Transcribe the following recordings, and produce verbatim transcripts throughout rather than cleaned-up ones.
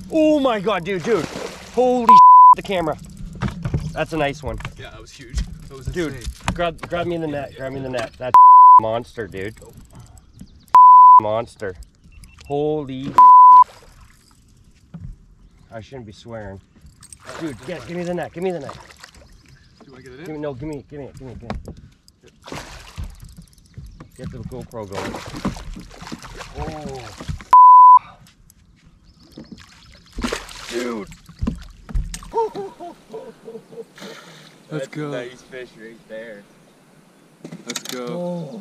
Oh my God, dude, dude. Holy shit, the camera. That's a nice one. Yeah, that was huge. That was dude, insane. grab, grab me in the net, grab me in the net. That's monster, dude. Monster. Holy I shouldn't be swearing. Dude, get, give me the net, give me the net. Do you want to get it in? Give me, no, give me, give me it, give me it, give me it. Get the GoPro going. Oh. Dude. Let's That's go. a nice fish right there. Let's go. Oh.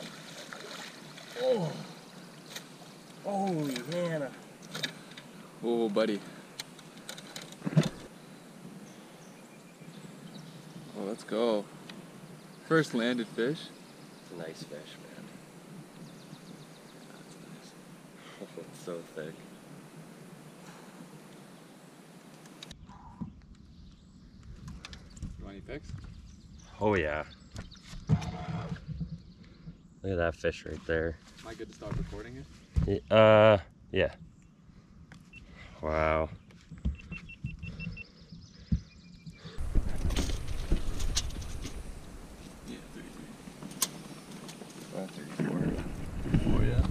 Oh. Holy Hannah. Oh, buddy. Oh, let's go. First landed fish. It's a nice fish, man. That's nice. Oh, it's so thick. You want any pics? Oh yeah. Look at that fish right there. Am I good to stop recording it? Uh, yeah. Wow. Yeah, thirty-three. Uh, thirty-four. Oh, yeah.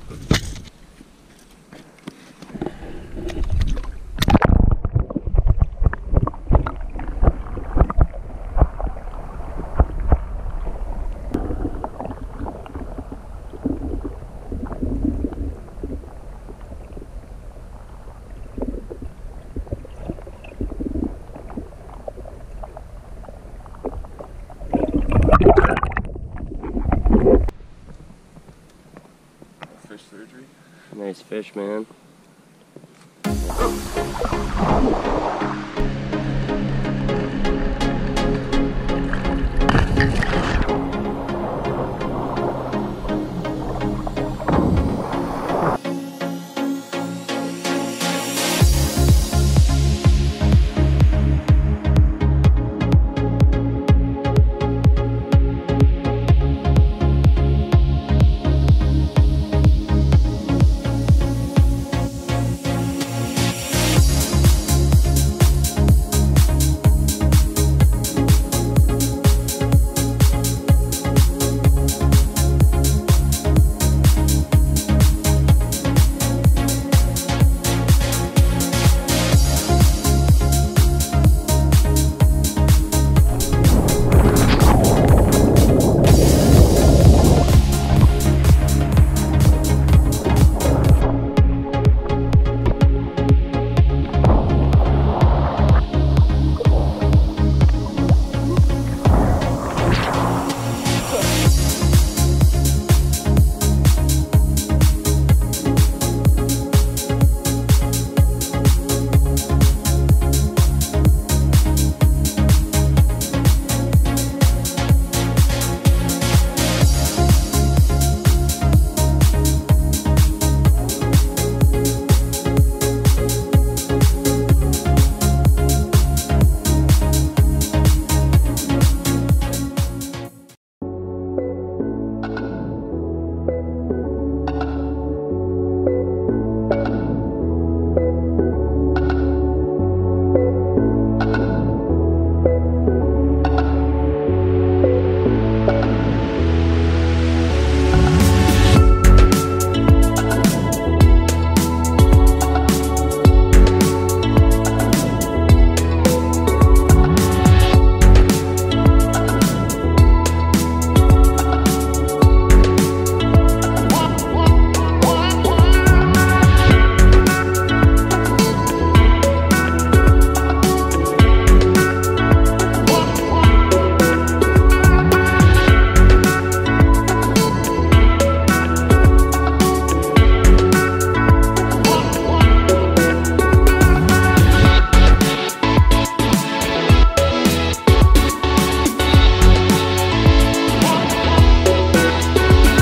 Fish surgery. Nice fish, man.